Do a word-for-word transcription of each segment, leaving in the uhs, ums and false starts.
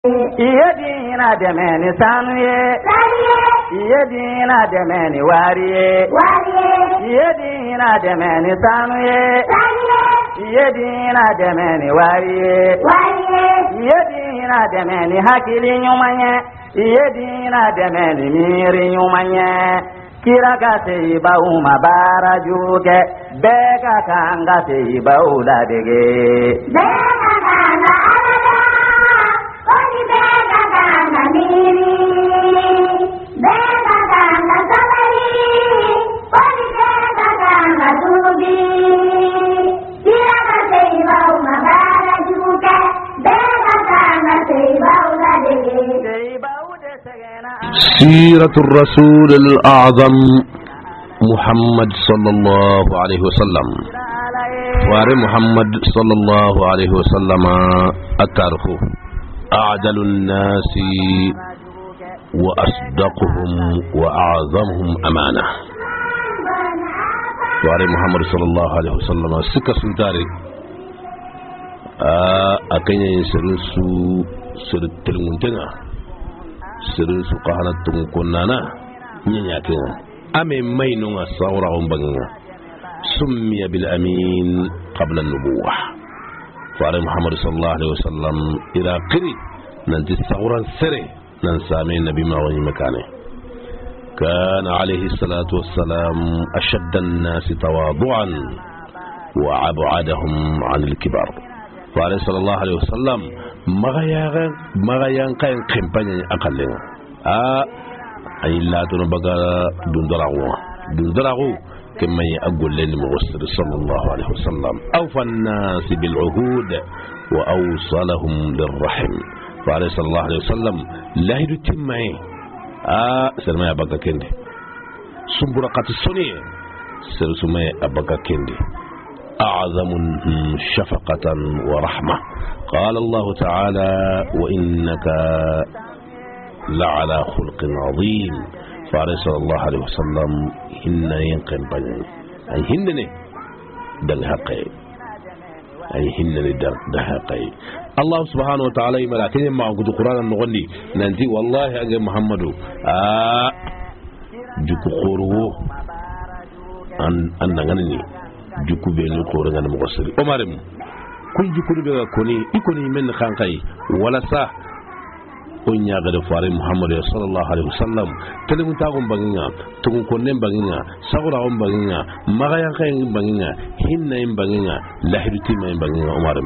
Iyadina demeni sanuye, iyadina demeni wariye, iyadina demeni sanuye, iyadina demeni wariye, iyadina demeni hakili nyumanye, iyadina demeni miri nyumanye. Kira ka se ba uma bara juke, beka kanga se ba ula dege. Beka kanga alada, oni beka kanga miri, beka kanga samari, oni beka kanga dubi. Kira ka se ba uma bara juke, beka kanga se ba ula dege. سيرة الرسول الأعظم محمد صلى الله عليه وسلم واري محمد صلى الله عليه وسلم التاريخ أعدل الناس وأصدقهم وأعظمهم أمانة واري محمد صلى الله عليه وسلم سكة سنتاري أكين يسرسو سرت المنتنى sirin su kahana tun kunnana nyanya kin ame mai nunga sawra on banga summiya bil amin qabla an-nubuwah fare muhammad sallallahu alaihi wasallam ila qiri nan ti sawran sere nan same nabi ma wani makane كان عليه الصلاة والسلام أشد الناس تواضعا وأبعدهم عن الكبار فعليه صلى الله عليه وسلم magayaga magayan kayan kampanye akallen a ay latuna baga dundarago dundarago kemay agolle ni muwassir sallallahu alaihi wasallam awfa an-nas bil uhud wa awsalahum lirrahim fa sallallahu alaihi wasallam la yutimai a serma baga kende sumbura qatsoni sersumay abaga kende أعظم شفقة ورحمة قال الله تعالى وإنك لعلى خلق عظيم فعليه صلى الله عليه وسلم هن ينقن بني أي هنني دلهقي أي هنني دلهقي الله سبحانه وتعالى ملاكين ما قد القرآن النغني ننتي والله أجل محمد آه جكو خوروه أن أن نغنني juku be ni ko renga mo gosri omarem kun juku be ga koni ikoni men khankai wala sa o nyaaga de fare muhammad sallallahu alaihi wasallam telemun ta gum banginga tugun konnen banginga sagura on banginga maga yan kay banginga hinna en banginga lahirti men banginga omarem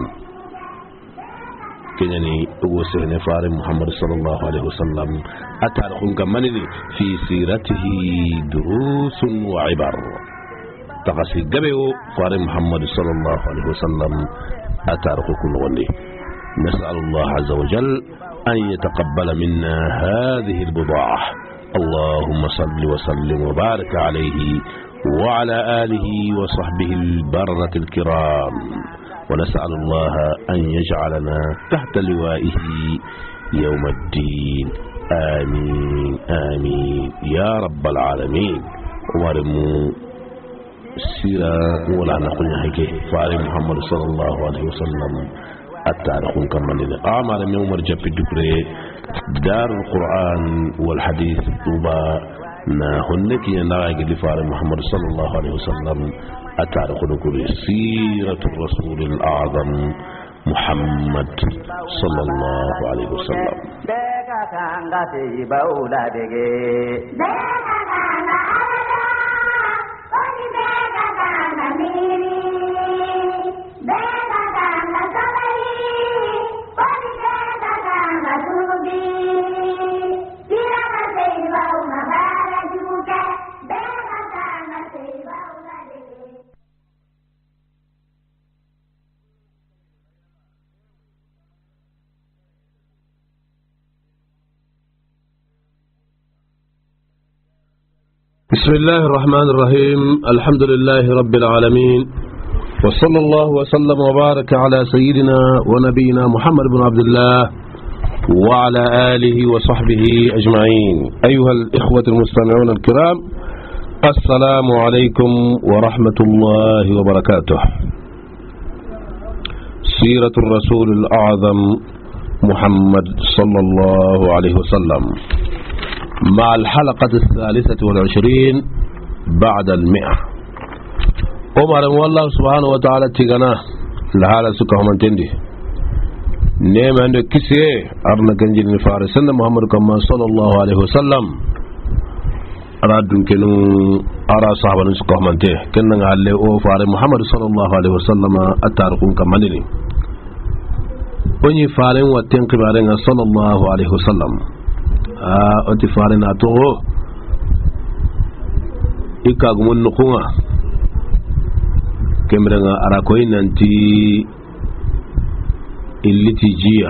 kenyani ugo sene fare muhammad sallallahu alaihi wasallam atarkhun gamanini fi siratihi durusun wa ibar تقصي قبيو فاري محمد صلى الله عليه وسلم أتارك كل غني نسأل الله عز وجل أن يتقبل منا هذه البضاعة اللهم صل وسلم وبارك عليه وعلى آله وصحبه البررة الكرام ونسأل الله أن يجعلنا تحت لوائه يوم الدين آمين آمين يا رب العالمين ومرمو سيرة ولا نقول هيك فاري محمد صلى الله عليه وسلم التاريخ كمان أعمال من عمر جاب الدكري دار القرآن والحديث طوبى نا هنك يناغي لفاري محمد صلى الله عليه وسلم التاريخ نقول سيرة الرسول الأعظم محمد صلى الله عليه وسلم بسم الله الرحمن الرحيم الحمد لله رب العالمين وصلى الله وسلم وبارك على سيدنا ونبينا محمد بن عبد الله وعلى آله وصحبه أجمعين أيها الإخوة المستمعون الكرام السلام عليكم ورحمة الله وبركاته سيرة الرسول الأعظم محمد صلى الله عليه وسلم مع الحلقة الثالثة والعشرين بعد المئة. عمر والله سبحانه وتعالى تيغنا لحالة سكه من تندي نيم عند كسي أرنا كنجل نفارسنا محمد كما صلى الله عليه وسلم أرادون كنو أرى صحابة سكه من تيه كنا نعلي أو فاري محمد صلى الله عليه وسلم أتاركون كمانيني وني فارين واتين قبارين صلى الله عليه وسلم آه أتي فارين أتوه إكاغمون نقونا كمرنا أراكوين أنتي اللي تجيا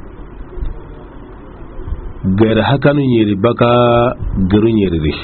غير هكذا يري بكا غير يري ريش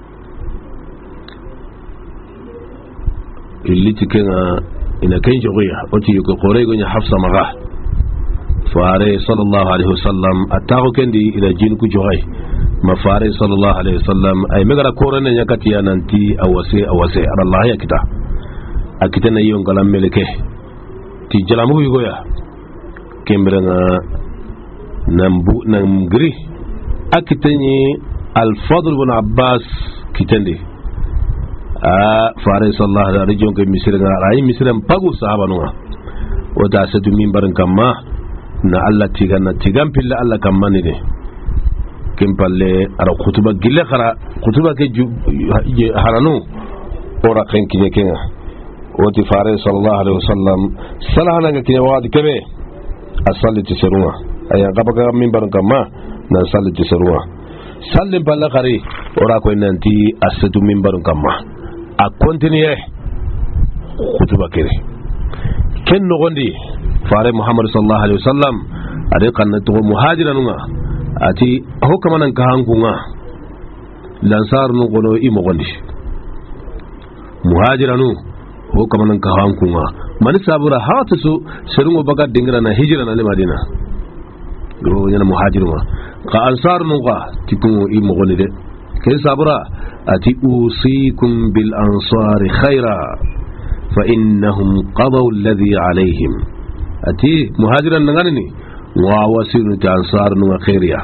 اللي تكنا إن كان جويا أتي يكو قريغو حفصة مغاه فاري صلى الله عليه وسلم أتاغو كندي إلى جينكو جوهي ما فاري صلى الله عليه وسلم أي مغرا كورنا يكاتيا ننتي أوسي أوسي على الله يكتا أكتنا يون كلام ملكه تي جلامو يغويا كمبرنا نمبو نمغري أكتني الفضل بن عباس كتندي آه فاري صلى الله عليه وسلم كمسيرنا رأي مسيرنا بغو صحابة نوها وداسة من برن كما na Allah tigan na tigan pilla Allah kammani de kim palle ara khutuba gille khara khutuba ke haranu ora ken kinye kenga oti fare sallallahu alaihi wasallam salahana ga kinye wadi kebe asalli tisruwa aya gaba min baran kama na salli tisruwa sallim palle khari ora ko nanti asatu min baran kama a continue khutuba kere ken no gondi fare Muhammad sallallahu alaihi wasallam ade kannatu muhajiranunga ati hokamanan ka hankunga lansar nu gono imo gondi muhajiranu hokamanan ka hankunga mani sabura hatasu serungo baga dingra na hijra na Madina go yana muhajirunga ka ansar nu ga tikungo imo gondi de kay sabura ati usikum bil ansar khaira fa innahum qadaw alladhi alaihim ati muhajiran nangani wa wasiru ta ansar nu khairiya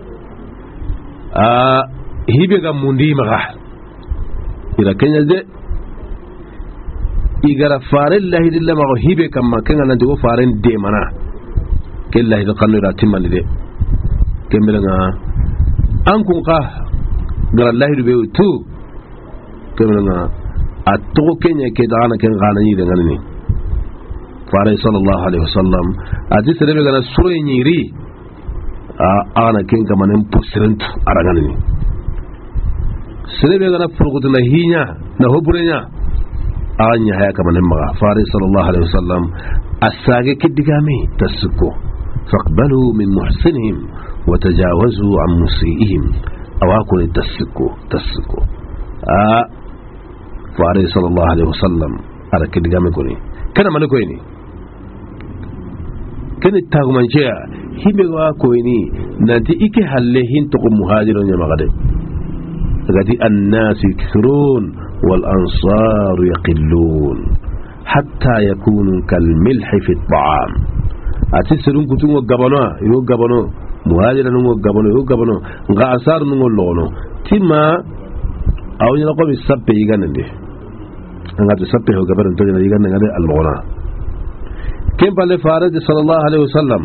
a hibe ga mundi maga ira kenya de igara fare allah dilla ma hibe kam makanga nan de faren de mana kellahi da qanira timani de kembelanga an kun ka gara allah du be tu kembelanga atto kenya ke dana ken gana ni de ngani fare sallallahu alaihi wasallam adi serebe gana suro nyiri a ana ken kamanen pusirent aragani ni serebe gana furgutu na hinya na hoburenya anya haya kamanen maga fare sallallahu alaihi wasallam asage kidigami tasukko faqbalu min muhsinihim wa tajawazu an musiihim awakun tasukko tasukko a fare sallallahu alaihi wasallam ara kidigami koni kana manako ni kene tagumanceya hibe wa koyni nanti ike halle hin to muhajirun ya magade gati annasi kithrun wal ansar yaqillun hatta yakunu kal milh fi at-ta'am ati serun kutungo gabano yo gabano muhajirun ngo gabano yo gabano nga ansar ngo lono timma awnya ko bi sabbe yiganende ngati sabbe ho gabaran to jana yiganende ngade al-lona كم بالله فارد صلى الله عليه وسلم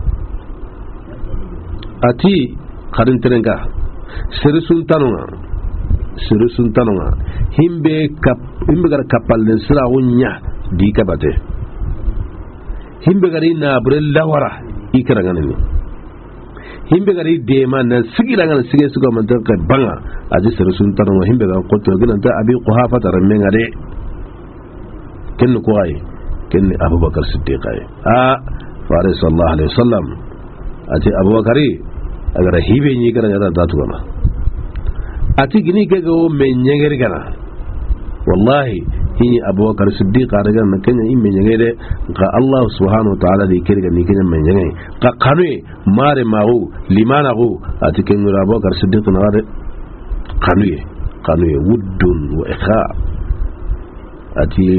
أتي قرن ترنگا سرسون تانونا سرسون تانونا هم بكاب هم بكار كابال نسرا ونيا دي كبته هم بكاري نابرل لورا إكرانغاني هم بكاري ديما نسيرانغان سيجي سكوا من تلك بانغا أجي سرسون تانونا هم بكار قطو كنا تا أبي قحافة ترمينا ده كن كواي كن أبو بكر الصديق آه فارس صلى الله عليه وسلم أتي أبو بكري أجر هيبي نيكرا جاتا داتونا أتي كني كجو من يجري كنا والله هني أبو بكر الصديق أرجع نكني إم من يجري قا الله سبحانه وتعالى ذكر كني كنا من يجري قا قانوي مار ماهو لمن أهو أتي كني أبو بكر الصديق نار قانوي قانوي ود وإخاء أتي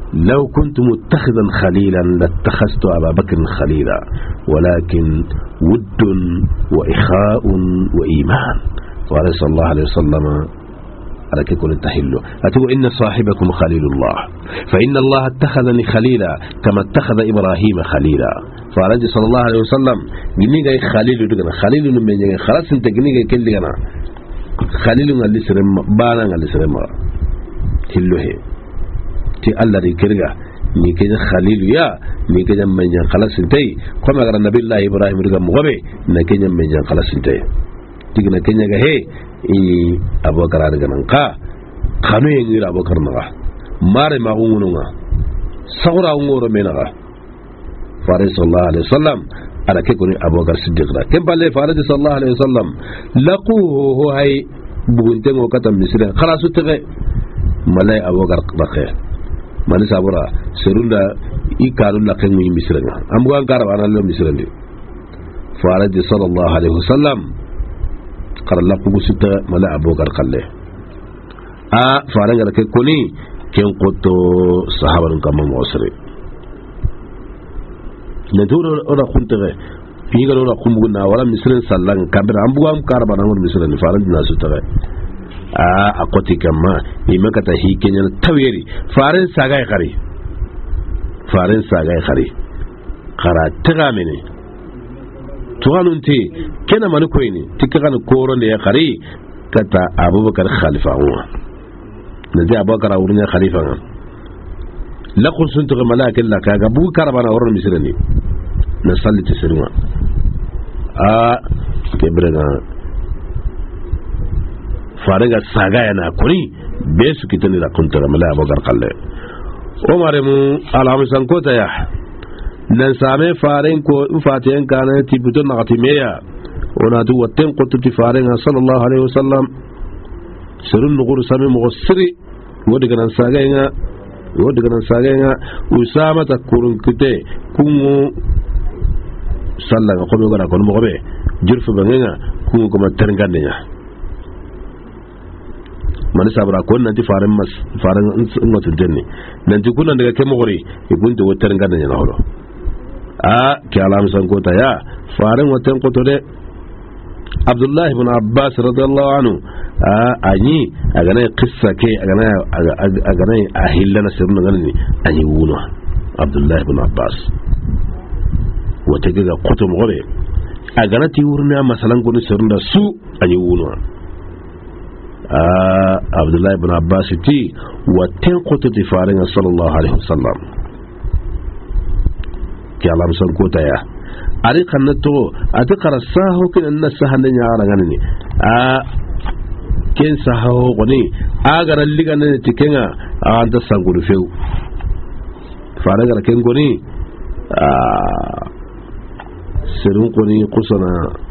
لو كنت متخذا خليلا لاتخذت أبا بكر خليلا ولكن ود وإخاء وإيمان. وعليه صلى الله عليه وسلم على كيكون التحلو أتقول إن صاحبكم خليل الله فإن الله اتخذني خليلا كما اتخذ إبراهيم خليلا. فعليه صلى الله عليه وسلم جنيجا خليل دغنا خليل من جنيجا خلاص انت جنيجا كل جنا خليل اللي سرم بانا اللي سرم هلو هي تي الله دي كرجا ni kenya khalilu ya ni kenya menya khalasintai kama gara nabi allah ibrahim riga mugabe na kenya menya khalasintai tigna kenya ga he i abokar daga nan ka kanu yin ira abokar naga mare ma ungununga sawra ungoro menaga fare sallallahu alaihi wasallam ala ke kuni abokar siddiq da ken balle fare sallallahu alaihi wasallam laquhu hu hay bugunte ngo kata misira khalasu tege malay abokar bakhe mali sabura serunda i kanu la ken mu misira nga ambugan karawana lo misira ndi fare sallallahu alaihi wasallam qaralla ku sita mala abokar kalle a faranga ke koni ken qoto sahaban kam mo osre ne duro ora kuntere fi ga ora kumbu na wala misrin sallan kabira ambuam karba na misrin faranga na sutare a akoti kama ni makata hi kenya taweri faran saga khari faran saga khari khara tagamene tuwanunti kena mani koyni tikkan koron da ya kare kata abubakar khalifa wa naji abubakar wurin khalifa wa la kun sun tuga malakin la kaga bukar bana wurin misrani na sallati sirwa a kebrega faraga saga yana kuri be su kitani da kun tuga malaka abubakar kalle umar mu alamisan kota ya nan same faren ko fatiyan kana tibutun naqtimeya ona du watten qutti faren sallallahu alaihi wasallam sirun nugur same mughsiri wodi ganan sagayna wodi ganan sagayna usama takurun kite kumu sallanga ko ngara ko mo be jurfu bangenga kumu ko matarngandenya man sabra ko nanti faren mas faren ngotu denni nanti kunan daga kemogori ibunde watarngandenya na holo a ke alam san kota ya faran watan koto de Abdullah ibn Abbas radiyallahu anhu a ani agana qissa ke agana agana ahillana sirna ganni ani wuno Abdullah ibn Abbas wata ga koto mogore agana ti wurna masalan gonu sirna su ani wuno a Abdullah ibn Abbas ti watan koto ti faran sallallahu alaihi wasallam ke alam san kota ya ari kannato ati qarasahu kin anna sahanda nyaara ganni a ken sahaho goni aga ralliga ne tikenga anta sanguru few faraga ken goni a serun goni kusana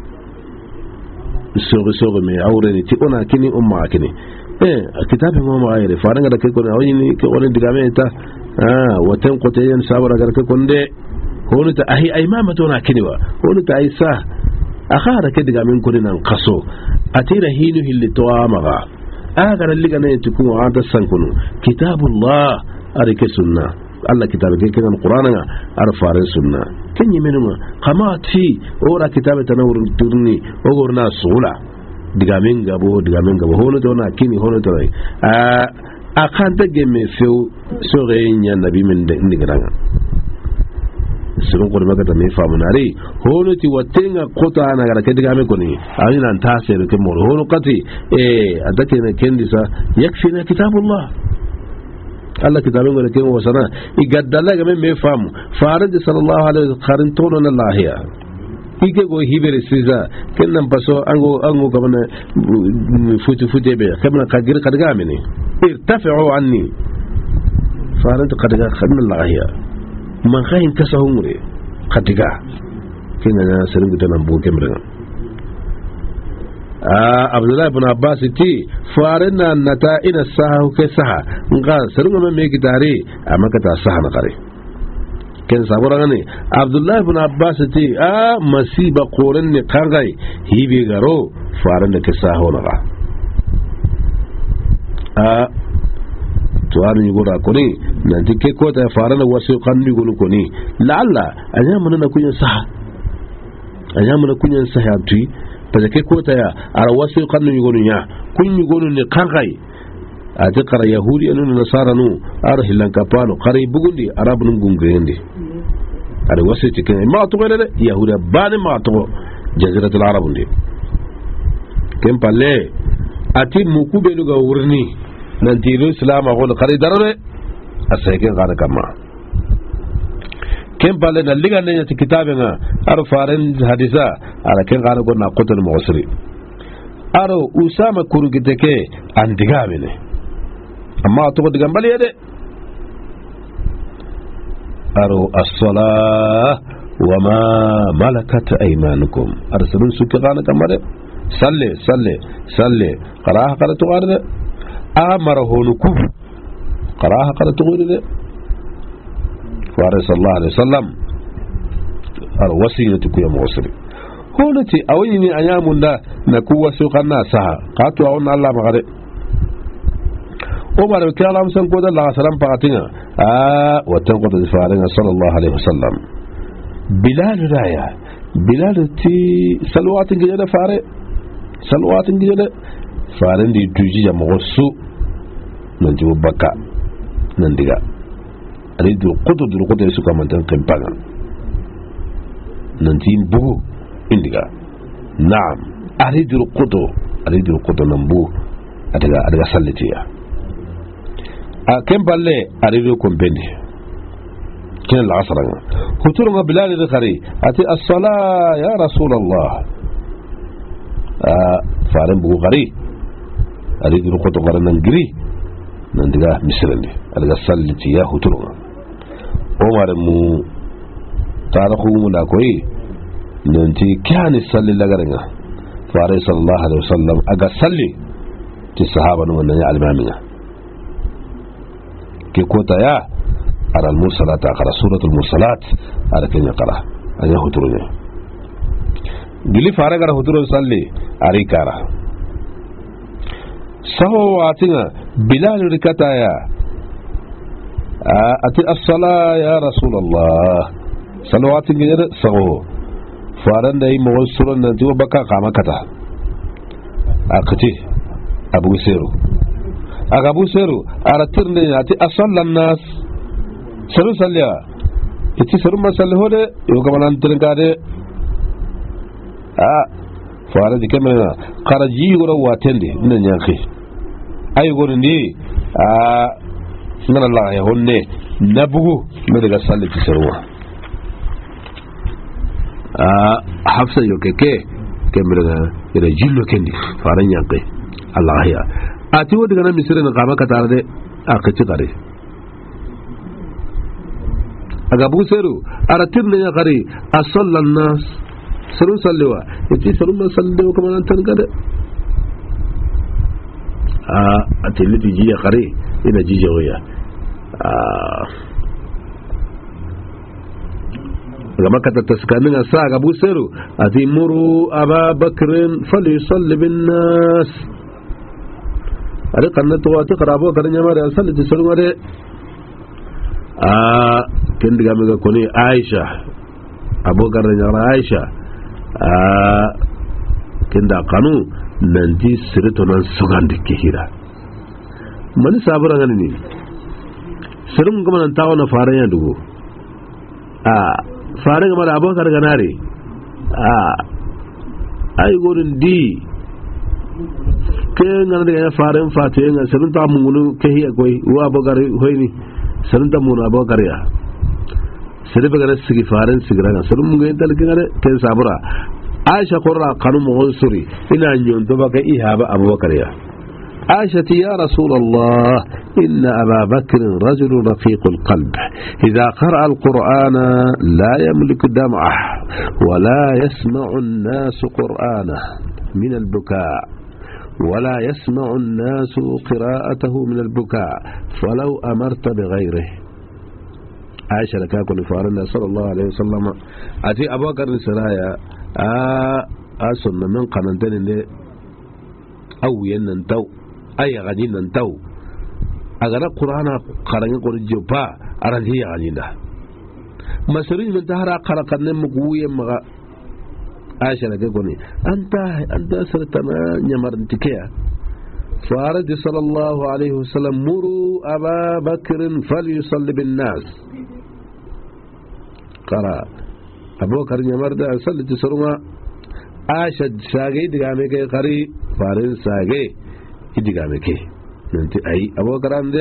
sogo sogo me awre ni ti ona kini umma kini eh kitabe mo ma ayre faraga da ken goni awini ke woni digame ta ah waten kote yan sabara gar ke konde هون تأهي أي ما متونا كنوا هون تأهي ساه أخارا كدقا من كلنا نقصو أتيرا هينو اللي توامغا آخر اللي كان يتكون عادة سنكونو كتاب الله أريك سنة الله كتابك كنا القرآن أرفع السنة كن يمنما قمات في أورا كتابة تنور ترني أورنا سغلا دقا من قبو دقا من قبو هون تونا كني هون تونا أخان تجمع فيو سوغين يا نبي من نقرانا sirun ko maka tamé famunari hono ti watenga kota na gara kediga me koni ani nan tasir ke mo hono qati e adake na kendisa yakfina kitabullah Allah kitabun ngone ke wasana igadalla ga me famu farad sallallahu alaihi wasallam tono na lahiya ike go hibere siza kennan paso ango ango kabana futu futebe kamna kagir kadiga meni irtafi'u anni farad kadiga khamna lahiya man khayin kasahumure khatiga kinana seringu tanan bu kemrenga ah Abdullah ibn Abbas ti farina nata ina sahu ke saha nga seringu me gitare amaka ta saha na kare ken sabura ngani Abdullah ibn Abbas ti ah masiba qoran ne kangai hibi garo farina ke sahu na ah to an yugura koni nan dike ko ta fara na wasu kan yugulu koni la'alla anya mun na kunyan saha anya mun kunyan saha tui ta ke ko ta ya ara wasu kan yugulu ya kun yugulu ne kan kai a ta kara yahudi anu nasara nu ar hilan kapano kare bugundi arabun gungende ada wasu cikin ma to gele yahuda bani ma to jaziratul arab ndi kem palle ati mukube luga wurni nan tilo islam ko kare darare asai ken kana kama kem palle na liga ne ti kitabe nga ar faran hadisa ara ken kana ko na qotul mu'siri aro usama kuru giteke an digabe ne amma to digan bale yade aro as-salah wa ma malakat aymanukum arsalun sukana kamare salle salle salle qaraha qala tuqarde amara honuku qaraha qala tuqarde faris sallallahu alaihi wasallam ar wasiyatu ku ya muwassil honati awini ayamun da na ku wasu kana saha qatu awna Allah magare umar ke alam san ko da Allah salam faqatina a watan ko da farin sallallahu alaihi wasallam bilal raya bilal ti salwatin gida da fare salwatin gida da farin da tuji ya mawasu nan ji baka nan diga ali dur qudu dur qudu su kaman tan kampaga nan tin bugu indiga na'am ali dur qudu ali dur qudu nan bu adaga adaga sallatiya a ken balle a rido kompendi ken al-asr hutur ma bilal al-khari ati as-salah ya rasul allah a faran bu khari ari rido ko to garanan giri nan diga misrani alga sallati ya hutur umar mu tarahu mu da koyi nan ti kan salli lagaranga farai sallallahu alaihi wasallam aga salli ti sahaba nan wannan al-imamiya ke kota ya ara al-mursalat aqra suratul mursalat ara kenya qara anya huturu ne gili fara gara huturu salli ari kara saho watina bilal rikata ya ati as-sala ya rasulullah salawatin gidar saho faran da yi mawassuran nan jiwa baka kama kata akati abu siru aga abu seru ara tirne ati asallan nas saru salliya iti saru masalli hode yo kamanan tirnkade a fara di kamena karaji goro watende ina nyanki ay goro ndi a ngana la ya honne nabugu me daga salli ti saruwa a hafsa yo keke kemra ida jillo kendi fara nyanki allah ya ati wadi gana misiri na kama ka tare da aka ci kare a gabu seru a ratin da ya kare a sallan nas sarun sallewa ya ce sarun man sallewa kuma nan tan gada a tiliti jiya kare ina jiya waya ga makata taskanin a sa gabu seru a ti muru ababakirin fali sallibin nas ari kanna to wata karabo karan yamare asali ti sunu mare a ken diga mega koni Aisha abogar nyara Aisha a ken da kanu nan di sirito nan sugandi kihira mani sabura ngani ni sirum kuma nan tawo na faran ya dugo a faran ga mara abogar ganare a ai godin di ke ngana daga faran fatu nga serun ta mungunu ke hiya koy wa bogari hoyni serun ta mun abogar ya sere bagara sigi faran sigira nga serun mungu ental ngare ke sabura Aisha qurra kanu mo suri ina nyon to baka ihaba abubakar ya Aisha ya rasulullah inna aba bakr rajul rafiq alqalb idha qara alqur'ana la yamliku dam'ah wa la yasma'u an-nas qur'ana min al-buka' ولا يسمع الناس قراءته من البكاء فلو أمرت بغيره عائشة لك أكون فارنا صلى الله عليه وسلم أتي أبو بكر سرايا أصن من قننتين أو يننتو أي غنين ننتو agana qur'ana qarange ko jopa aranti ya alinda masrin min tahara qaraqanne muguye maga aisha daga goni anta anta sartana nyamarntikeya farad sallallahu alaihi wasallam muru aba bakr falyusalli bin nas qara abubakar nyamarda sallati surma aisha sage diga me ke qari farin sage diga me ke nanti ai abubakar ande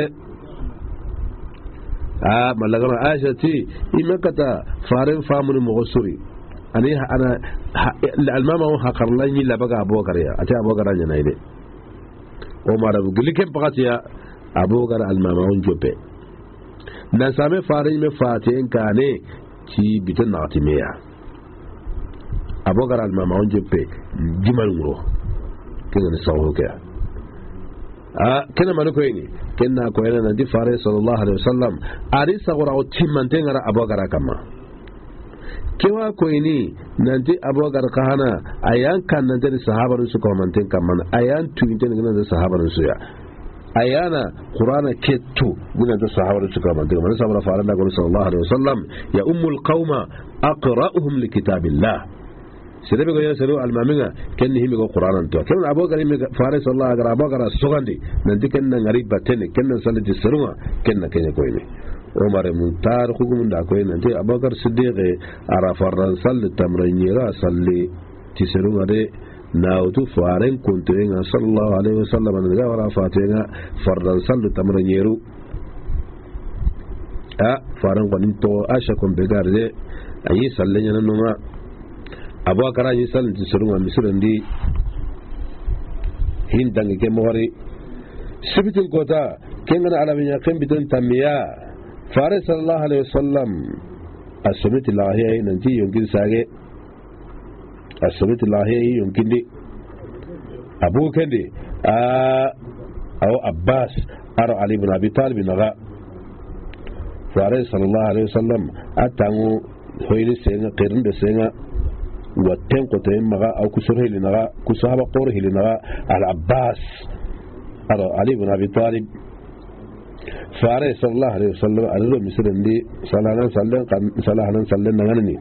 a malagama aisha ti imakata farin famuni mughsuri ani ana almama wa hakarlan yi labaga abubakar ya ata abubakar anya naide omar abu giliken pakatiya abubakar almama on jope na same farin me fatin kane ci bitan natimeya abubakar almama on jope jimal ngro kenan sawo ke a kana manuko ni kenna ko yana di fare sallallahu alaihi wasallam ari sagura o timante ngara abubakar kama kewa ko ini nanti abubakar kahana ayan kan nanti sahabarin su komantin kaman ayan tuinte ngana da sahabarin su ya ayana qur'ana kettu ngana da sahabarin su komantin man sabara fare da sallallahu alaihi wasallam ya ummul qauma aqra'uhum likitabillah sirabe go yana salu almaminga kenni himi go qur'anan to kenan abubakar himi fare sallallahu alaihi wasallam abubakar sugandi nanti kenna ngari batene kenna sallati sirwa kenna kenya ko ini umar muntar hukumun da ko nanti abubakar siddiq ara farran salli tamranyira salli ti sirwa de nawtu faren kuntenga sallallahu alaihi wasallam an ga wara fatenga farran salli tamranyiru a faran ko to asha kon begarde ayi sallenya nanuma abubakar yi salin ti surunga misirin di hin dangi ke mawari sibitin kota kengana alamin ya kan bitan tamiya fare sallallahu alaihi wasallam asubiti lahiya nanti yonkin sage asubiti lahiya yonkin di abukan di a aw abbas aro ali ibn abi talib naga fare sallallahu alaihi wasallam atangu hoyni senga qirin de senga watten ko tayin maga au kusur hilinaga kusaba qor hilinaga al abbas aro ali ibn abi talib fare sallallahu alaihi wasallam allo misrin di salanan sallan salanan sallan nangani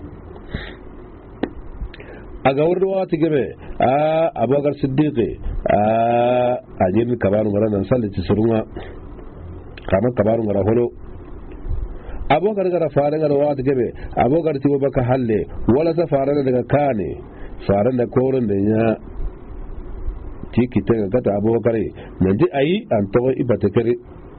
aga wurdo wati gebe a abubakar siddiqi a ajin kabaru ngara nan sallati surunga kama kabaru ngara holo abokar gara fara gara wata gabe abokar tiwo baka halle wala ta fara daga kane fara da korin da ya tiki ta ga ta abokar nan ji ayi an to ibata kare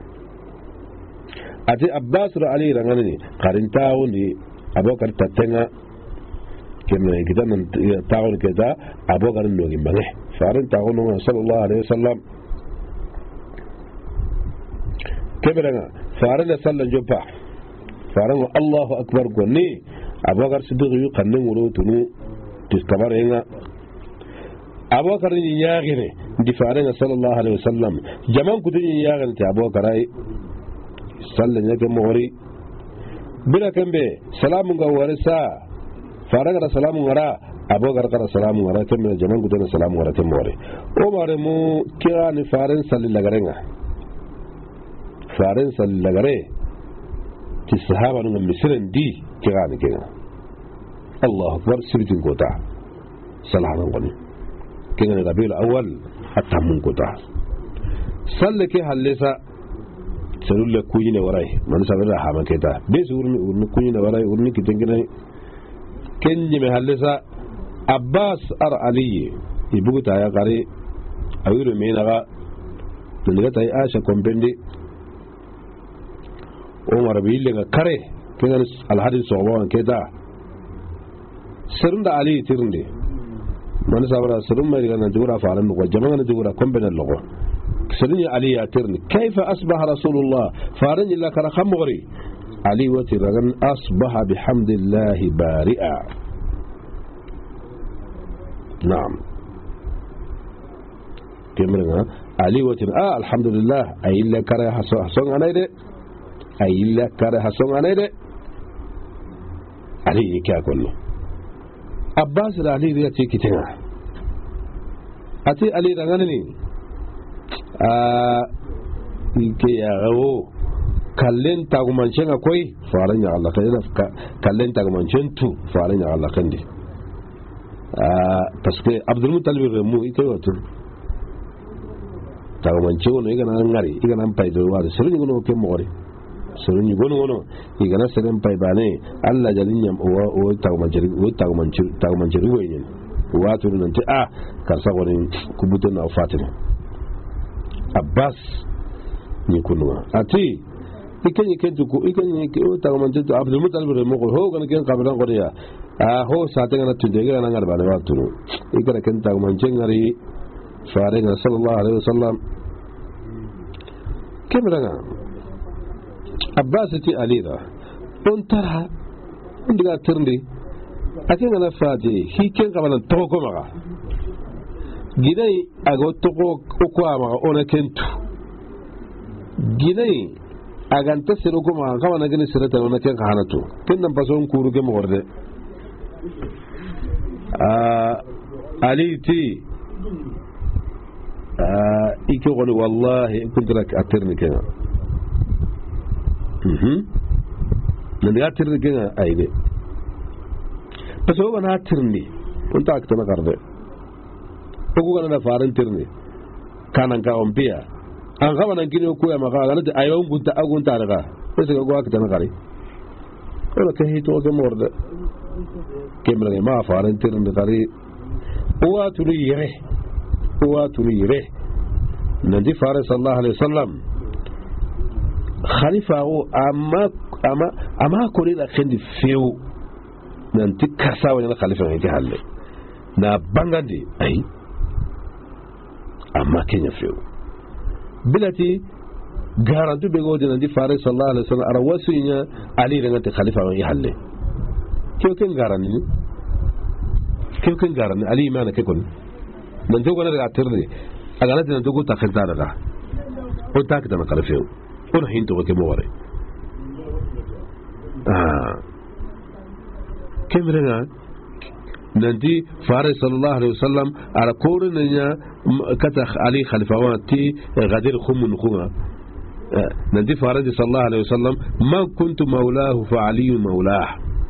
ati abbas ra ali rangane ne karin tawo ne abokar tatanga kemne gidan nan tawo ke da abokar no gimbange faran tawo no sallallahu alaihi wasallam kebiranga fara da sallan joppa faran Allahu akbar gonni abubakar siddiq yu kanne muro tunu tiskabar yenga abubakar ni yagine di faran sallallahu alaihi wasallam jaman kutu ni yagine ta abubakar ai sallan yake mori bila kambe salamun ga warisa faran ga salamun wara abubakar ga salamun wara kambe jaman kutu ni salamun wara kambe mori o mare mu kira ni faran sallallahu lagarenga faran sallallahu lagare ti sahaba nunga misiren di kirani kena Allahu akbar sirjin kota salaman gani kena rabiul awal hatta mun kota salle ke hallesa salulle kuyi ne warai man sabira ha man keta be surni urni kuyi ne warai urni kitengina kenni me hallesa abbas ar ali ibuta ya gare awiru me naga tunda ta aisha kombendi umar bi lenga kare kenan alhadin sobawan keda sirrin da ali tirnde man sabara sirrin mai daga najura faran ko jama'a najura kombenan logo sirrin ali ya tirni kaifa asbaha rasulullah faran illa kara khamgori ali wati ragan asbaha bihamdillah bari'a na'am kemrenga ali wati ah alhamdulillah ayilla kara hason anaide ayilla kare hason anede ali kya kollo abbas da ali ya ce kitina ati ali dangane ne a ke ya gawo kallen tagumancen akwai faran ya Allah kan kallen tagumancen tu faran ya Allah kan di ah paske Abdul Muttalib remu ike wato tagumancen wono igana ngari igana paydo wa sirni gono ke mogori sirni gono gono igana seren pay bane Allah jalin yam o o tagumancen o tagumancen tagumancen woyin wato nan ta a karsa wani kubuto na Fatima Abbas ni kunwa ati ikan ikan tuku ikan ikan tagumancen to Abdul Muttalib remu ko ho kan ken kabaran qoriya a ho satanga na tunde ga nan garba ne wato ikara ken tagumancen ngari farenga sallallahu alaihi wasallam kemranga Abbas ti alira on tara ndiga tirndi akin na fati hiken kabalan toko maga gidai ago toko ko maga ona kentu gidai aganta sero ko maga kawana gani sirata ona ken hanatu kin nan pason kuru ke morde a ali ti a iko goni wallahi kuntra atirni kenga mhm nan ga atirni kenga aide paso bana atirni kunta aktana karde ko gana da faran tirni kanan ka ompia an ga nan kini ko ya maka ga da ayon gunta agunta daga sai ga gwa aktana kare ko ka hito ga morde kemre ma faran tirni kare wa turi yere wa turi yere nandi fare sallallahu alaihi wasallam khalifa o amma amma amma ko da kendi feu nanti kasa wani khalifa ne ke halle na bangande ai amma kenya feu bilati garantu be godi nandi fare sallallahu alaihi wasallam ara wasunya ali daga ta khalifa wani halle ke ken garani ke ken garani ali mana ke kon nan to gona daga tirde aga nan to go ta khanta daga o ta ka na karfe o na hinto ke mo ware ah kemrena nanti fare sallallahu alaihi wasallam ara korina nya kata ali khalifawati gadir khumun khuma nanti fare sallallahu alaihi wasallam ma kuntu maulahu fa ali maulah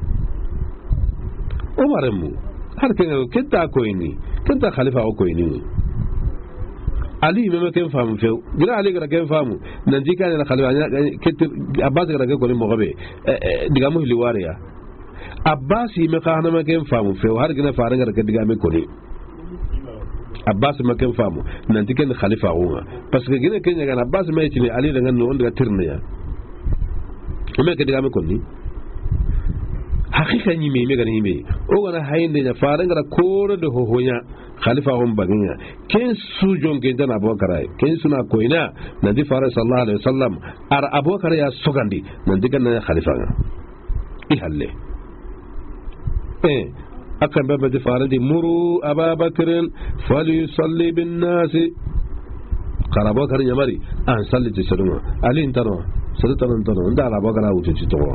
umaremu har kan kenta koyni kenta khalifa koyni ali meme ken famu few gira ali gara ken famu nanti kan la khalifa ketir abbas gara ke ko mo gabe diga mo liwariya abbas me kana me ken famu few har gina faran gara ke diga me ko ni abbas me ken famu nanti ken khalifa uma parce que gina ken ga abbas me ci ni ali da ngan no on diga tirna ya me ke diga me ko ni hakika ni me me ga ni me o gana hayinde ya faran gara kore de hohonya khalifa hum baginya ken su jonge dan abubakar ken suna koina nandi fara sallallahu alaihi wasallam ar abubakar ya sugandi nandi kan khalifa nga ihalle eh akan baba di fara di muru ababakar falyusalli bin nas qara abubakar ya mari an salli tisaruma ali intano salatan intano nda abubakar wuce ci to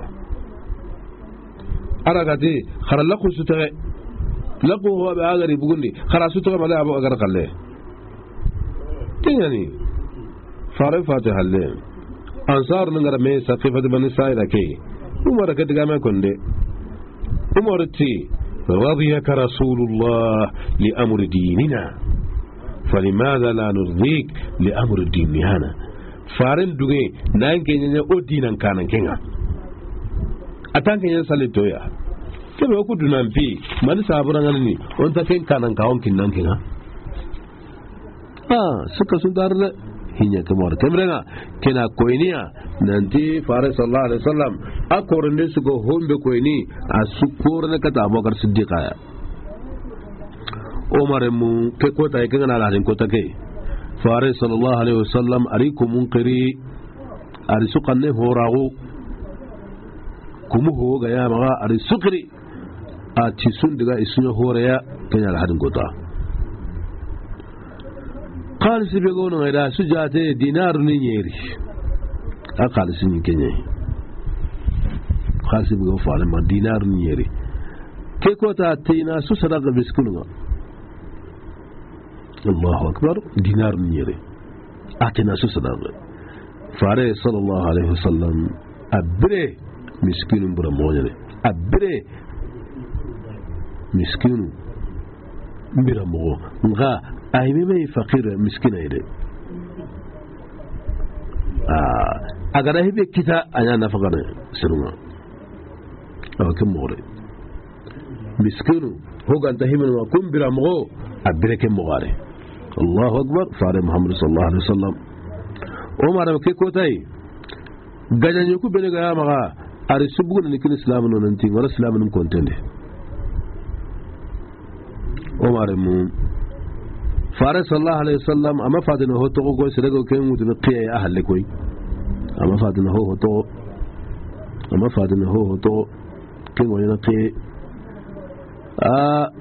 aragati kharallahu sutare laqu huwa ba'agari bugundi kharasu to mala abu agar qalle tinyani fare fatih halle ansar nangara me saqifat bani sa'ida ke umar ka diga me konde umar ti radiyaka rasulullah li amri dinina فلماذا لا نرضيك لأمر الدين هنا فارن دوغي نان كينيا او دينان كانن كينga atan kenya salitoya kebe ko dunan fi mali sabura ngani on ta ken kanan kawon kinnan kinga ah suka sun darle hinya kamar kamrena kena koiniya nanti fare sallallahu alaihi wasallam akorne su go hombe koini asukur ne kata abokar siddiqa ya umar mu ke kota yake ngana lalin kota ke fare sallallahu alaihi wasallam arikum munqiri arisuqanne horago kuma ho ga ya maga arisukri a cisun daga isunya horaya kan ya hadin kota qal sibe gono ida sujate dinar ni nyeri akal sin kenye qal sibe go fala ma dinar ni nyeri ke kota tina su sadaqa biskunu Allahu akbar dinar ni nyeri atina su sadaqa fare sallallahu alaihi wasallam abire miskinu bura moñane abire miskinu mbira mogo nga aymi may faqir miskina ide ah agara hibe kita anya nafaqana siruma aw kam more miskinu hoganta himen wa kumbira mogo abire ke mogare Allahu akbar fare Muhammad sallallahu alaihi wasallam Omar ke ko tay gajanyo ku bene ga maga ari subugo ni kin islam no nanti wala islam num kontende Omar mu fare sallallahu alaihi wasallam ama fadina ho to go sirego ke mu dina qiya ahli koy ama fadina ho to ama fadina ho to ke mo yana qiya a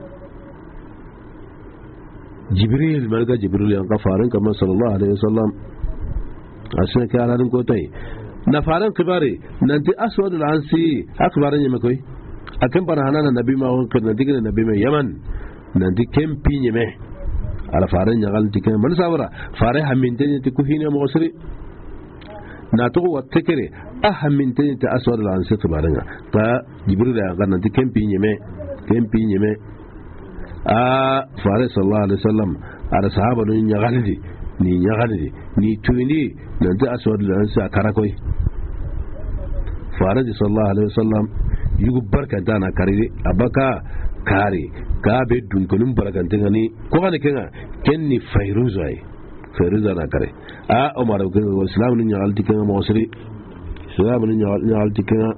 Jibril malga Jibril yang kafarin kama sallallahu alaihi wasallam asan ka alarin ko tay na faran kibari nanti aswad al-ansi akbarin yema koy akan parahana na nabi ma won kan digina nabi ma yaman nanti kempi nyeme ala faran nyagal tikan man sabara fare haminte ni ti kuhine mo sri na to watekere ahaminte ni ta aswad al-ansi kibarin ta Jibril ya kan nanti kempi nyeme kempi nyeme a fare sallallahu alaihi wasallam ala sahaba no nyagalidi ni nyagalidi ni tuindi nanti aswad al-ansi akarakoy fare sallallahu alaihi wasallam yugo barkanta na karire abaka kare ka be dun kunun barkanta ngani ko kana kenga kenni fayruza ay fayruza na kare a umar ko islam ni nyagal tikenga mo sri islam ni nyagal tikenga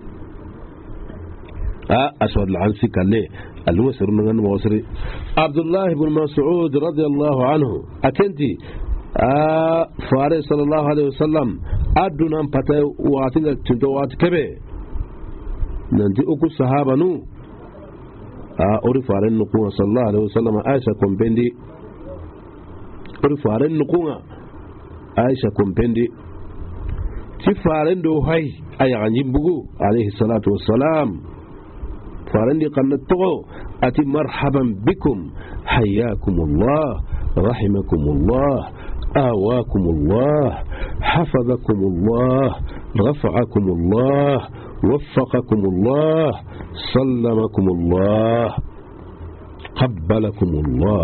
a aswad al-ansi kalle alwa sirna ngan mo sri abdullah ibn mas'ud radiyallahu anhu akenti a fare sallallahu alaihi wasallam adunan patay watinga tinto wat kebe nanti uku sahaba nu a ori faren nu kuma sallallahu alaihi wasallam aisha kompendi ori faren nu kuma aisha kompendi ti faren do hay aya ganjim bugu alaihi salatu wassalam faren di qannat to ati marhaban bikum hayyakumullah rahimakumullah آواكم الله حفظكم الله رفعكم الله وفقكم الله سلمكم الله قبلكم الله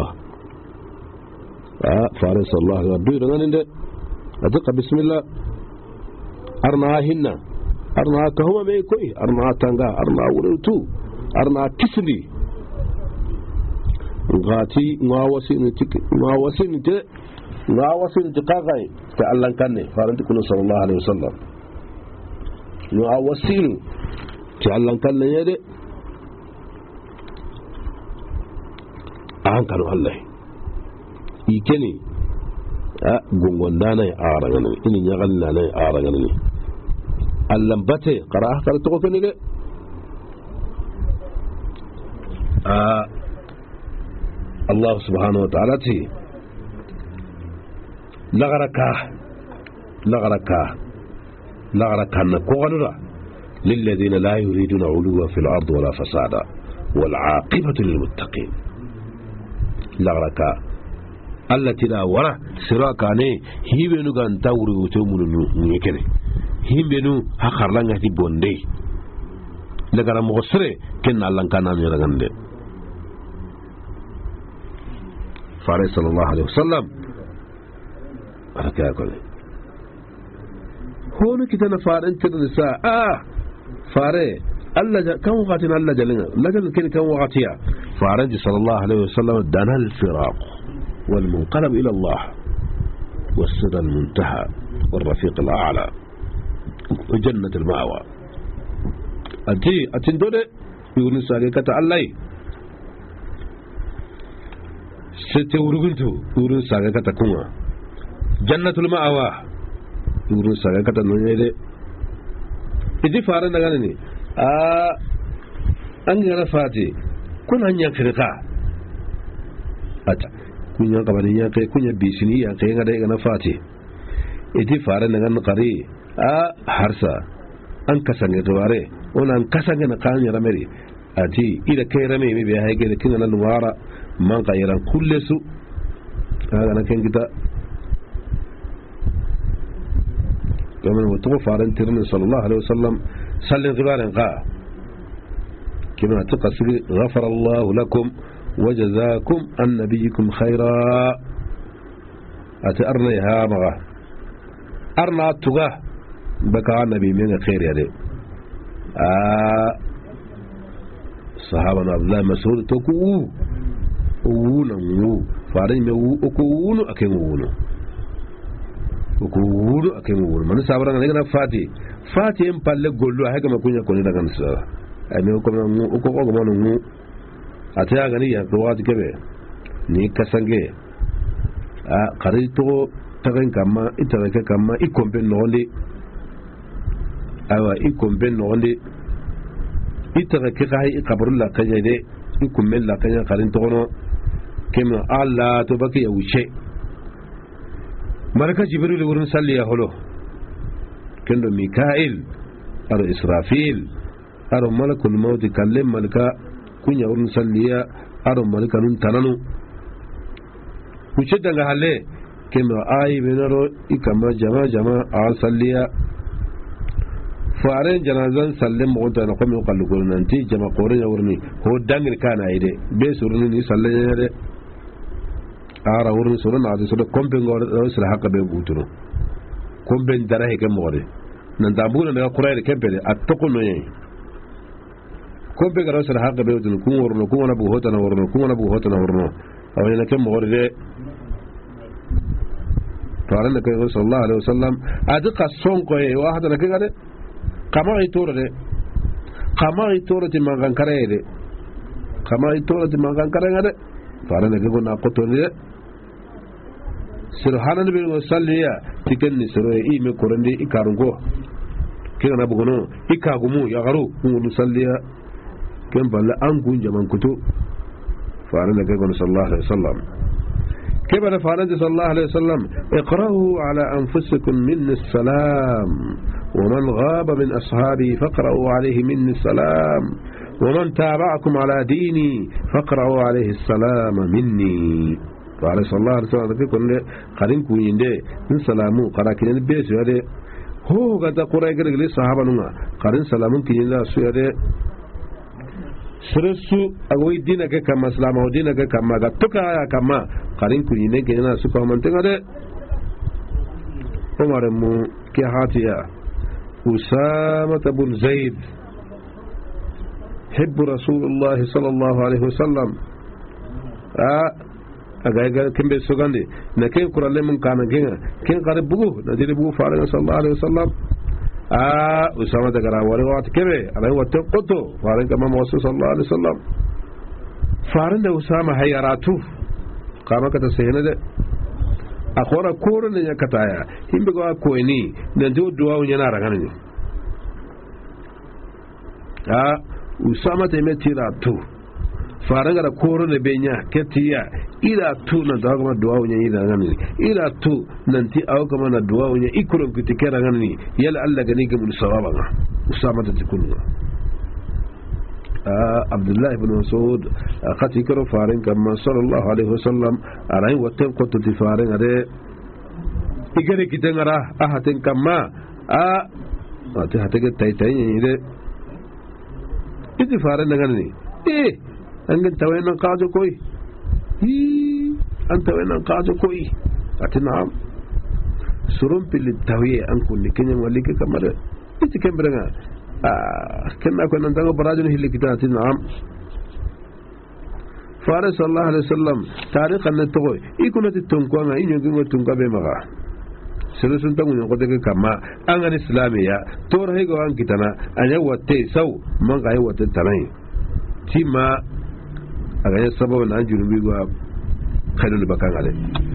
آه فارس الله يردوي رغانين ده أدقى بسم الله أرناهن أرنا كهما ميكوي أرنا تنغا أرنا ورلتو أرنا كسلي غاتي غاوسين تك غاوسين تك na wasu intiqaqai ta Allah kanne faranti kullu sallallahu alaihi wasallam na wasu ta Allah kanne yade an kanu Allah ikeni a gungonda ne a ragana ini ya galla ne a ragana ne Allah bate qara kar to ko ne a Allah subhanahu wa ta'ala ti لغركا لغركا لغركا نكوغلنا للذين لا يريدون علوا في الأرض ولا فسادا والعاقبة للمتقين لغركا التي لا ورا سراكاني هيبنو كان تاوري وتومن نيكني هيبنو هخر لنا تي بوندي لغرا مغسري كن الله كان يرغند فارس صلى الله عليه وسلم هون كتنا فارن تنسى آه فاري الله كم وقت الله جلنا لكن كن كم وقتها فارن صلى الله عليه وسلم دنا الفراق والمنقلب إلى الله والسدى المنتهى والرفيق الأعلى وجنة المأوى أتي أتندون يقول ساقي كتا الله ستورغنتو يقول ساقي كتا كما jannatul ma'awa yuru saga kata nonye de idi fara daga ne a an gara fati kun hanya kirka ata kunya kabani ya kai kunya bisini ya kai ga daga na fati idi fara daga na qari a harsa an kasanga taware ona an kasanga na kan ya rameri ati ida kai rame me bai haike da kin nan wara man qayran kullesu kaga na kan kita كمان وتقف فارن ترمي صلى الله عليه وسلم صلى غبار قا كما تقصي غفر الله لكم وجزاكم عن نبيكم خيرا أتأرني ها مغا أرنا تغا بكا النبي من خير يا دي آه صحابنا عبد الله مسعود تكو وونو فارن مو اكو وونو اكن وونو اكو وونو اكن وونو من sabara ngana fati fati en palle gollo ha ga makunya ko ni daga nsa ani ko mu ko ko mo nu ataya gani ya to wati kebe ni kasange a qarito tagan kama itaraka kama ikombe nonde awa ikombe nonde itaraka kai qabrullah kajade ikombe la kanya qarin tono kema Allah to baki ya wuce malaka jibril wurin salli ya holo kendo mikail aro israfil aro malakul maut kallim malaka kunya wurin salliya aro malaka nun tananu wuce daga halle kema ayi benaro ikama jama jama a salliya faren janazan sallim mo ta na ko mi kallu ko nanti jama qorin ya wurni ho dangir kana ide be surni ni sallaya de ara wurin surun na da kombe ngor rasul haka be buturo kombe dara heke more nan da buna daga qur'ani kembe de attokono yin kombe ga rasul haka be buturo kun worno kun na bu hota na worno kun na bu hota na worno awai na kem more de faran da kai sallallahu alaihi wasallam adika sonko e wahada na kigade kama itoro de kama itoro ti mangan kare de kama itoro ti mangan kare ngade faran da ko na qotoni de sirhana nabi salliya tikenni siro e me korande ikarungo kina bugono ikagumu ya garu ngulu salliya ken balla an gunja man kutu faran da ko sallallahu alaihi wasallam كبر فارد صلى الله عليه وسلم اقرأوا على أنفسكم مني السلام ومن غاب من أصحابي فاقرأوا عليه مني السلام ومن تابعكم على ديني فاقرأوا عليه السلام مني فعليه صلى الله عليه وسلم كل قرين كوين دي من سلامو قراكين البيت هذا هو قد قرأ يقرأ لي صحابة نما قرين سلامون كين لا سوى هذا surasu agoy dina ke kama salama o dina ke kama ga toka ya kama qarin kuni ne ke na su ko man tengade Umar mu ke hatiya Usama ibn Zaid hibbu Rasulullah sallallahu alaihi wasallam a aga ga kimbe sugande na ke kuralle mun kana ginga kin qare bugu na dire bugu faara sallallahu alaihi wasallam ah Usama daga rawar wata kebe alai wata koto faran kama wasu sallallahu alaihi wasallam faran da Usama hayaratu kama kata sayna da akhora koron ne kataya himbe go ko ni dan do duwa yana ragana ne ah Usama ta metira tu faran ga koron ne benya ketiya ila tu na da kuma duwa wunya ida ngani ila tu nanti aw kama na duwa wunya ikurum kitikera ngani yala Allah gani ga mun sawaba ga Usama ta tikunu ah Abdullah ibn Mas'ud qati karo faran kama sallallahu alaihi wasallam arai watan ko to faran ade igare kitengara ahaten kama ah ate hatege tai tai ide idi faran ngani eh angin tawayen kajo koi أنت وين قاعد كوي أتنعم سرم بالتهوية أنكم لكن يملك كمرة إنت كم برنا كنا كنا نتابع براجل هي لكتاب أتنعم فارس الله عليه وسلم تاريخ أن تقول يكون تتونكوا إن يكون تونكوا بمغا سلسلة تقول يقول لك كما أنا الإسلامية تور هيجو عن كتنا أن يوتي سو من غير يوتي تناي تيما أغني السبب أن أنجل بيجوا خير البكان عليه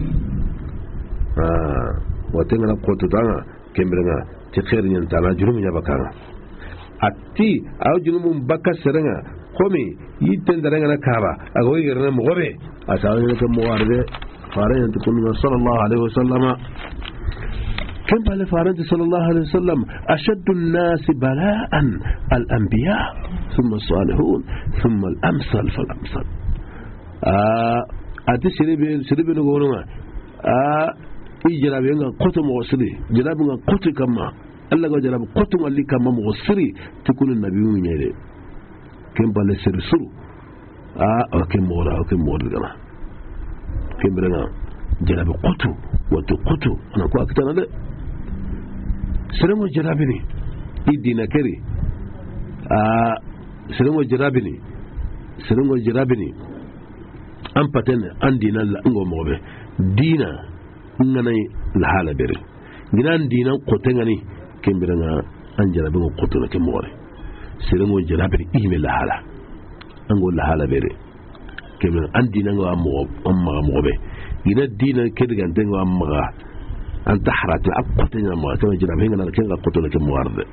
آه وتنغنا قوتو تانا كمبرنا تخير ينتانا جرم يبكان أتي أو جرم بكا سرنا قومي يتن درنا كابا أقوي غيرنا مغري أسألنا لك موارد فارين تكون صلى الله عليه وسلم كم قال فارين صلى الله عليه وسلم أشد الناس بلاء الأنبياء ثم الصالحون ثم الأمثل فالأمثل آه ati siribe siribe no gonuma a i jarabe nga koto mo siri jarabe nga koto kama Allah ga jarabe koto walli kama mo siri tikunu nabi mu nyere kem balle sir suru a o kem mo ra o kem mo dana kem brana jarabe koto wato koto ana ko akitana de sere mo jarabe ni i dina keri a sere mo jarabe ni sere mo jarabe ni an patene an dina la ngo mo be dina ngana la hala bere ginan dina kote ngani kembere nga an jarabe ngo koto na kemore sere mo jarabe ni ime la hala ango la hala bere kembere an dina ngo ammo amma mo be gina dina kedigan tengo amma an tahrat la kote ngama kama jarabe ngana kenga koto na kemore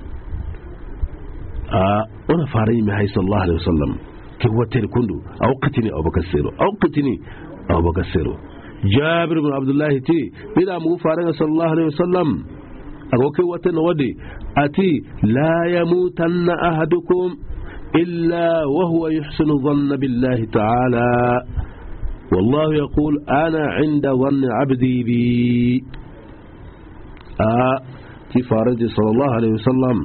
a ona farai mi hay sallallahu alaihi wasallam ke wotere kundu awqatini abubakar awqatini abubakar جابر بن عبد الله تي إذا مو فارغ صلى الله عليه وسلم أقولك وتن ودي أتي لا يموتن أحدكم إلا وهو يحسن ظن بالله تعالى والله يقول أنا عند ظن عبدي بي آه تي فارغ صلى الله عليه وسلم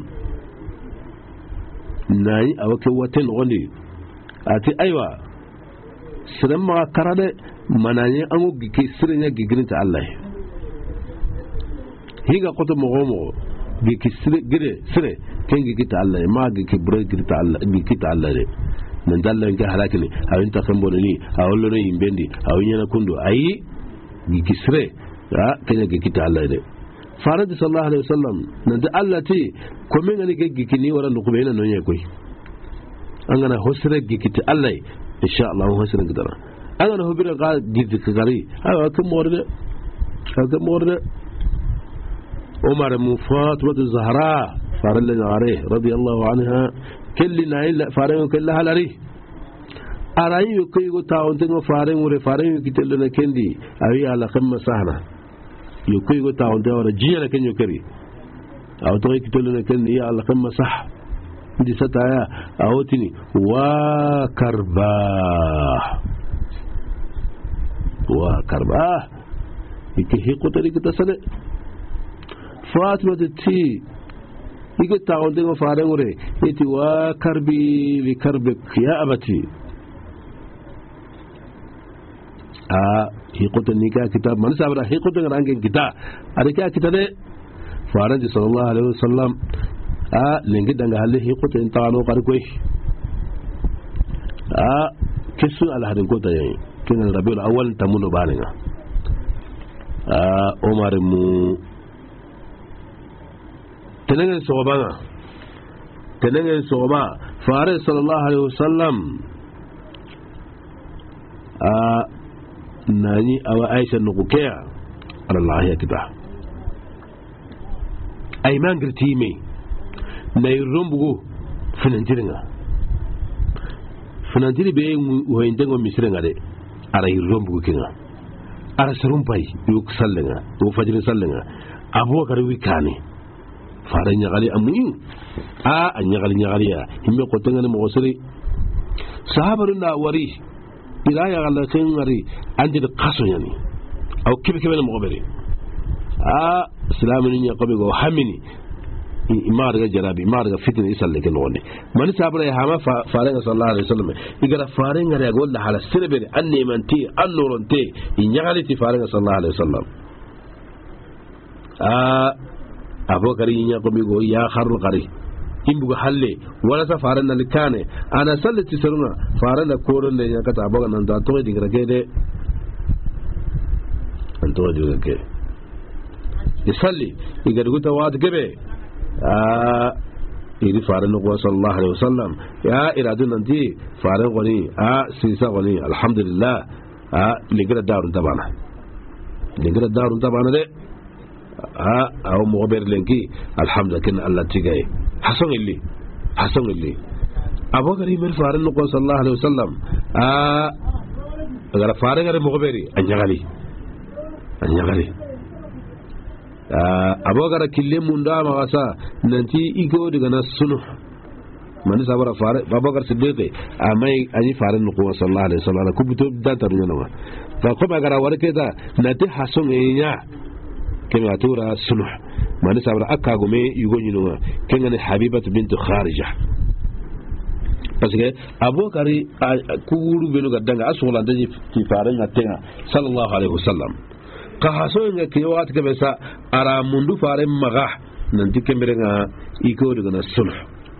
ناي أقولك وتن ودي أتي أيوة سلام كرده mananye ango gike sirenya gigirinta Allah higa koto mogomo gike sire gire sire ken gike Allah ma gike bure gike Allah gike Allah de nan dalla ngi halakini awin ta sambo ni awollo ni imbendi awinyana kundu ayi gike sire ya ken gike Allah de farad sallallahu alaihi wasallam nan da Allah ti ko men ngani gike ni wara ndu ko bena no nyekoy angana hosre gike Allah insha Allah hosre ngidara أنا هو بير قاعد جد كغري أنا كم مرة كم مرة عمر مفات ود الزهراء فارل عليه رضي الله عنها كل نايل فارن كلها لري أراي يكوي قطعون تنو فارن ور فارن يكتلنا كندي أبي على خم سهرة يكوي قطعون تنو رجيا لكن يكري أو تغي يكتلنا كندي على خم صح دي ستايا أوتني وكربا وكربا يكهي قطري كتسنة فاطمة تي يجي تعود دينه فارنوري يتي وكربي لكربك يا أبتي آه هي قطر نيكا كتاب من سابرا هي قطر رانجين كتاب أريكا كتاب فارنجي صلى الله عليه وسلم آه لنجد أنها هل هي قطر انتقالوا قرقوي آه كسو على هذا القطر يعني كان الربيع الأول تمون بالنا آه عمر مو تنين صوبنا تنين صوبا فارس صلى الله عليه وسلم آه ناني أو عائشة نقوكيا على الله يا كده أيمان قرتيمي نيرون بقو فننتيرنا فننتيري بيه وهينتين ومسرنا ده ara hirron bugu kinga ara sarun pai yuk sallenga o fajrin sallenga abubakar wikani fara nyagali amuin a anyagali nyagali ya himbe ko tengane mo sori sahabarun da wari ila ya galla tengari andi de qaso yani aw kibe kibe mo bere a islamin nya qabi go hamini imar ga jarabi imar ga fitin isal ke nonne man sabra ya hama faran sallallahu alaihi wasallam igara faran ga ya golla hala sirbere anne manti annuronte inyagali ti faran sallallahu alaihi wasallam a abokari nya ko mi go ya kharul qari imbugo halle wala sa faran na likane ana sallati siruna faran da koron da ya kata aboga nan da to digra gede an to digra ke isalli igara guta wad gebe آه إذا فارن النبي صلى الله عليه وسلم يا إرادنا دي فارن غني آه سيسا غني الحمد لله آه لقرا الدار تبعنا لقرا الدار تبعنا ده آه أو مغبر لنكي الحمد لله كن الله تجاي حسن اللي حسن اللي أبو كريم فارن النبي صلى الله عليه وسلم آه أجر فارن غير مغبري أنجعلي أنجعلي abogara kille munda magasa nanti igo daga na sunu mani sabara fare babakar siddiqi amai ani fare no ko sallallahu alaihi wasallam ku buto da tarnya no fa ko magara warke da nati hasun enya kema tura sulh mani sabara akka gume yugo nyino kengane habibat bint kharija parce que abokari kuuru benu gadanga asula ndaji ki fare ngatenga sallallahu alaihi wasallam ka haso nga ke wat ke besa ara mundu fare maga nanti kembere nga iko daga na sulh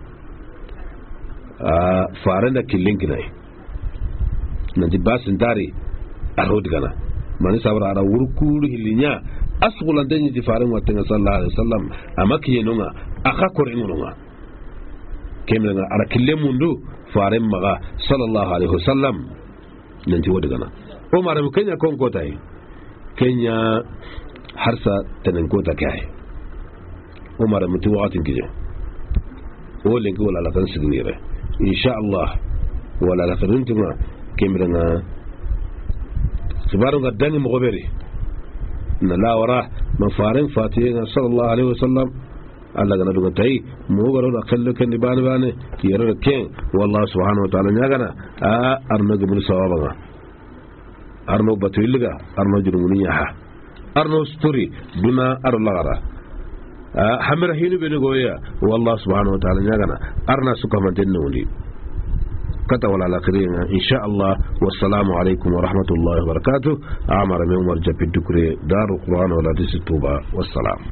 a fare da killinkinai nanti basin tari arod gana mani sabara ara wurkuru hilinya asula ndaji ti fare ngatenga sallallahu alaihi wasallam amaki yenonga aka korinonga kembere nga ara kille mundu fare maga sallallahu alaihi wasallam nanti wodgana umar mu kenya kon kotai kenya harsa tanan kota kai umar mutu waqtin kije wole ngi wala la kan signire insha Allah wala la farintuma kemranga sibaru gadani mo goberi na la wara man farin fatiha sallallahu alaihi wasallam Allah gana duga tai mo garo da kallo kan bani bani yero ken wallahi subhanahu wa ta'ala nyagana a arno gumul sawaba arno batulga arno jurmuniya ha arno story duna arlagara hamira hinu bene goya wallah subhanahu wa ta'ala nyagana arna suka mantenno ndi kata wala lakirina insha Allah wassalamu alaikum wa rahmatullahi wa barakatuh amara min umar jabidukure daru qur'an wala disutuba wassalam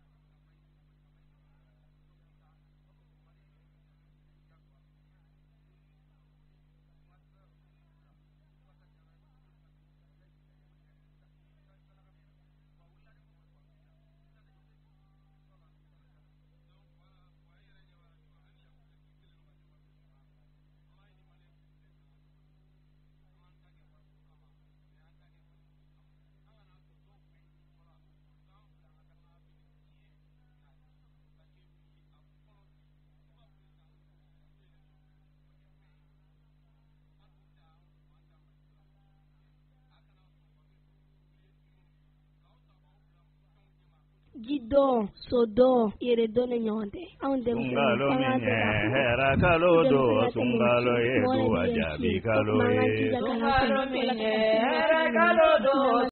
Gido, sodo, ire done nyonde. Aunde Sungalo minye, hera kalodo, sungalo yedu ajabi kaloe. Sungalo minye, hera kalodo.